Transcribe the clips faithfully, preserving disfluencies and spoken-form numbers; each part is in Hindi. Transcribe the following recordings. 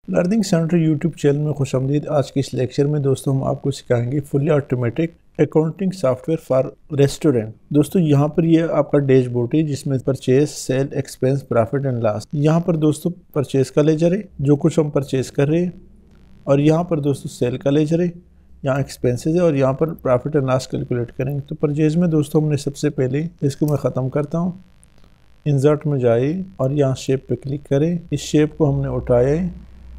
लर्निंग सेंटर यूट्यूब चैनल में खुशामदीद। आज के इस लेक्चर में दोस्तों हम आपको सिखाएंगे fully automatic accounting software for restaurant. दोस्तों यहाँ पर ये आपका डैशबोर्ड है जिसमें purchase, sale, expense, profit and loss. यहाँ पर दोस्तों परचेज का लेजर है जो कुछ हम परचेज कर रहे हैं, और यहाँ पर दोस्तों सेल का लेजर है, यहाँ एक्सपेंसेस है, और यहाँ पर प्रॉफिट एंड लॉस कैलकुलेट करेंगे। तो परचेज में दोस्तों हमने सबसे पहले इसको मैं ख़त्म करता हूँ, इंसर्ट में जाए और यहाँ शेप पे क्लिक करें। इस शेप को हमने उठाया है,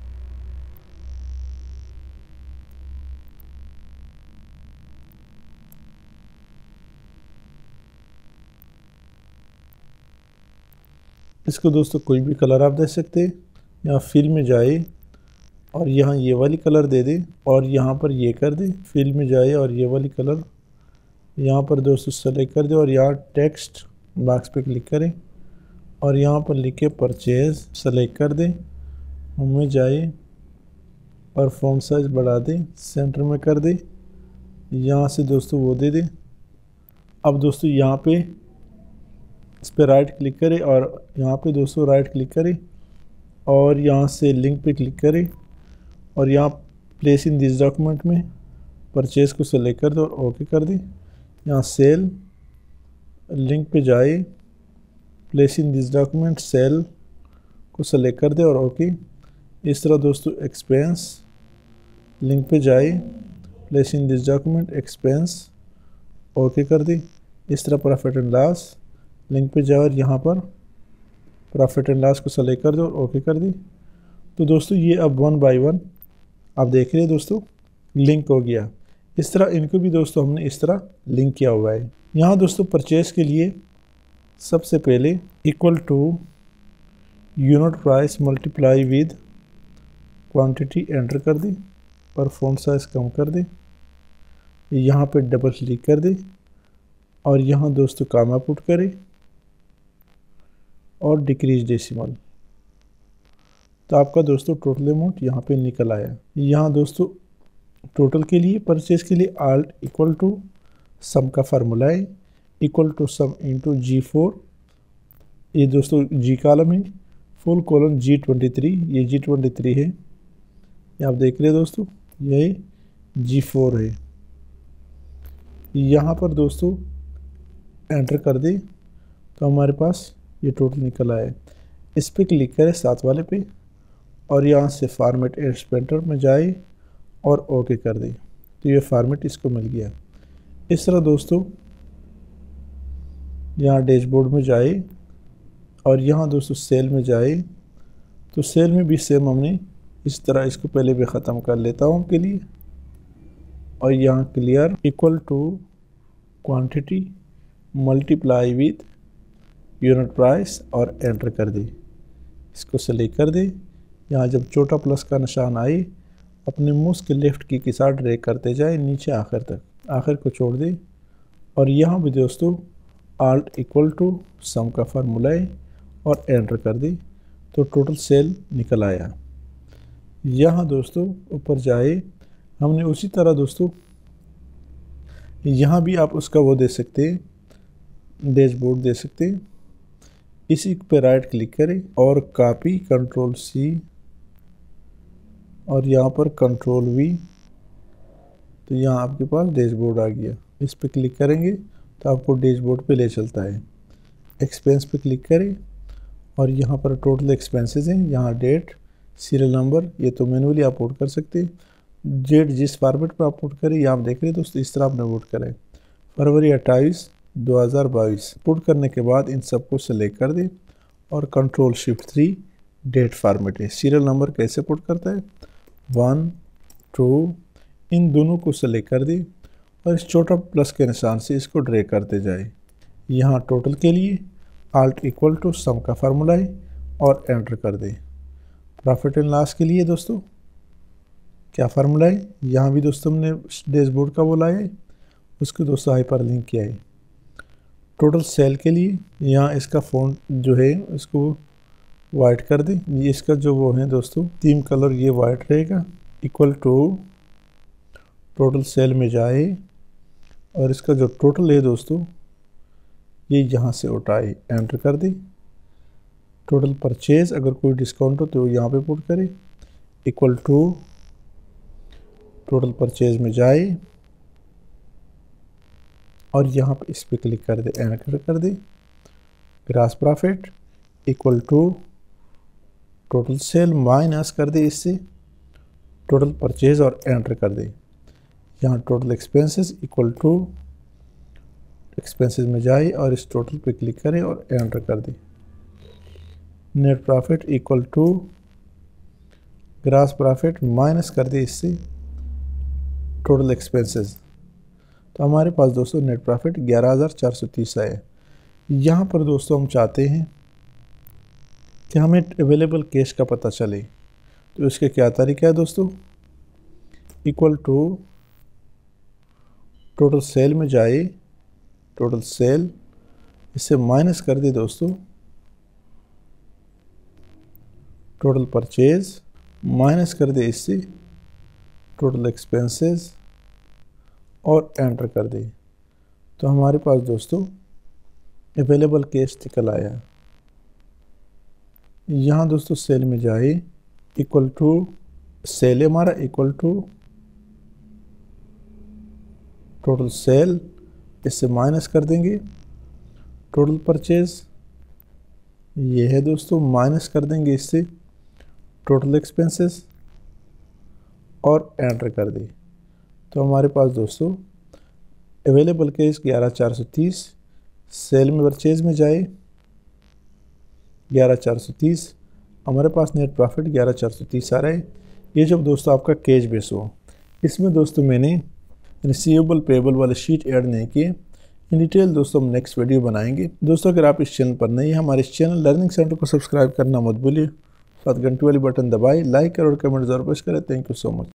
इसको दोस्तों कोई भी कलर आप दे सकते हैं। यहाँ फिल में जाए और यहाँ ये वाली कलर दे दे, और यहाँ पर ये कर दे। फिल में जाए और ये वाली कलर यहाँ पर दोस्तों सेलेक्ट कर दे, और यहाँ टेक्स्ट बॉक्स पे क्लिक करें और यहाँ पर लिखे परचेज सेलेक्ट कर दे। उनमें जाए और फ़ॉन्ट साइज बढ़ा दे, सेंटर में कर दे। यहाँ से दोस्तों वो दे दे। अब दोस्तों यहाँ पे इस पर राइट क्लिक करें और यहाँ पे दोस्तों राइट क्लिक करें और यहाँ से लिंक पे क्लिक करें और यहाँ प्लेस इन दिस डॉक्यूमेंट में परचेज को सेलेक्ट कर दो और ओके कर दें। यहाँ सेल लिंक पे जाए, place in this document sale को सेलेक्ट कर दे और ओके। इस तरह दोस्तों एक्सपेंस लिंक पे जाए, place in this document expense okay कर दे। इस तरह प्रॉफिट एंड लॉस लिंक पे जाए और यहाँ पर प्रॉफिट एंड लॉस को सेलेक्ट कर दो और ओके कर दी। तो दोस्तों ये अब वन बाय वन आप देख रहे हैं दोस्तों लिंक हो गया। इस तरह इनको भी दोस्तों हमने इस तरह लिंक किया हुआ है। यहाँ दोस्तों परचेज के लिए सबसे पहले equal to unit price multiply with quantity enter कर दी और फ़ॉन्ट साइज कम कर दे। यहाँ पे डबल क्लिक कर दे और यहाँ दोस्तों कामा पुट करें और डिक्रीज डेसिमल। तो आपका दोस्तों टोटल अमाउंट यहाँ पे निकल आया। यहाँ दोस्तों टोटल के लिए परचेज के लिए आल्ट इक्वल टू सम का फार्मूला है, equal to sum into G four. ये दोस्तों जी कॉलम है, full column G twenty three, ये जी ट्वेंटी थ्री है। ये आप देख रहे हैं दोस्तों, ये जी फोर है। यहाँ पर दोस्तों एंटर कर दे तो हमारे पास ये टोटल निकल आया। इस पर क्लिक करें साथ वाले पे और यहाँ से फॉर्मेट एक्सपेंटर में जाए और ओके कर दें। तो ये फॉर्मेट इसको मिल गया। इस तरह दोस्तों यहाँ डैशबोर्ड में जाए और यहाँ दोस्तों सेल में जाए, तो सेल में भी सेम हमने इस तरह इसको पहले भी ख़त्म कर लेता हूँ आपके लिए। और यहाँ clear equal to quantity multiply with unit price और एंटर कर दे। इसको सेलेक्ट कर दे। यहाँ जब छोटा प्लस का निशान आए अपने माउस के लेफ्ट की के साथ ड्रैग करते जाए नीचे आखिर तक, आखिर को छोड़ दे। और यहाँ भी दोस्तों आल्ट इक्वल टू सम का फार्मूला है और एंटर कर दे। तो टोटल सेल निकल आया। यहाँ दोस्तों ऊपर जाए, हमने उसी तरह दोस्तों यहाँ भी आप उसका वो दे सकते हैं, डैशबोर्ड दे सकते हैं। इसी पे राइट क्लिक करें और कॉपी कंट्रोल सी और यहाँ पर कंट्रोल वी। तो यहाँ आपके पास डैशबोर्ड आ गया। इस पे क्लिक करेंगे तो आपको डैशबोर्ड पे ले चलता है। एक्सपेंस पे क्लिक करें और यहाँ पर टोटल एक्सपेंसेस हैं, यहाँ डेट, सीरियल नंबर, ये तो मैनुअली आप वोट कर सकते हैं। डेट जिस फॉर्मेट पर आप वोट करें, यहाँ आप देख रहे हैं दोस्तों इस तरह आपने वोट करें। फरवरी अट्ठाईस दो हज़ार बाईस पुट करने के बाद इन सबको सेलेक्ट कर दें और control shift three date format है। सीरियल नंबर कैसे पुट करता है, वन टू, इन दोनों को सेलेक्ट कर दें और इस छोटा प्लस के निशान से इसको ड्रैग करते जाए। यहाँ टोटल के लिए आल्ट इक्वल टू सम का फार्मूला है और एंटर कर दें। प्रॉफिट एंड लॉस के लिए दोस्तों क्या फार्मूला है, यहाँ भी दोस्तों हमने डैशबोर्ड का बोला है, उसको दोस्तों हाइपर लिंक किया है। टोटल सेल के लिए यहाँ इसका फ़ॉन्ट जो है इसको वाइट कर दें। ये इसका जो वो है दोस्तों थीम कलर ये वाइट रहेगा। इक्वल टू टोटल सेल में जाए और इसका जो टोटल है दोस्तों ये यहाँ से उठाए, एंटर कर दें। टोटल परचेज अगर कोई डिस्काउंट हो तो यहाँ पे पुट करें। इक्वल टू टोटल परचेज में जाए और यहाँ पर इस पर क्लिक कर दे, एंटर कर दे। Gross profit equal to total sale minus कर दे इससे टोटल परचेज और एंटर कर दे। यहाँ total expenses equal to expenses में जाए और इस टोटल पे क्लिक करें और एंटर कर दे। Net profit equal to gross profit minus कर दे इससे टोटल एक्सपेंसेस। तो हमारे पास दोस्तों नेट प्रॉफिट ग्यारह हज़ार चार सौ तीस आए। यहाँ पर दोस्तों हम चाहते हैं कि हमें अवेलेबल कैश का पता चले, तो इसके क्या तरीका है दोस्तों। इक्वल टू टोटल सेल में जाए, टोटल सेल इससे माइनस कर दे दोस्तों टोटल परचेज, माइनस कर दे इससे टोटल एक्सपेंसेस और एंटर कर दे। तो हमारे पास दोस्तों अवेलेबल कैश निकल आया। यहाँ दोस्तों सेल में जाए, इक्वल टू सेल हमारा इक्वल टू टोटल सेल, इससे माइनस कर देंगे टोटल परचेज, ये है दोस्तों, माइनस कर देंगे इससे टोटल एक्सपेंसेस और एंटर कर दे। तो हमारे पास दोस्तों अवेलेबल कैश ग्यारह हज़ार चार सौ तीस, सेल में परचेज में जाए ग्यारह हज़ार चार सौ तीस, हमारे पास नेट प्रॉफिट ग्यारह हज़ार चार सौ तीस आ रहा है। ये जब दोस्तों आपका कैश बेस हो, इसमें दोस्तों मैंने रिसीवेबल पेबल वाले शीट ऐड नहीं किए। इन डिटेल दोस्तों हम नेक्स्ट वीडियो बनाएंगे। दोस्तों अगर आप इस चैनल पर नहीं हैं, हमारे इस चैनल लर्निंग सेंटर को सब्सक्राइब करना मत भूलिए, साथ घंटी वाली बटन दबाएं, लाइक करें और कमेंट जरूर पेश करें। Thank you so much.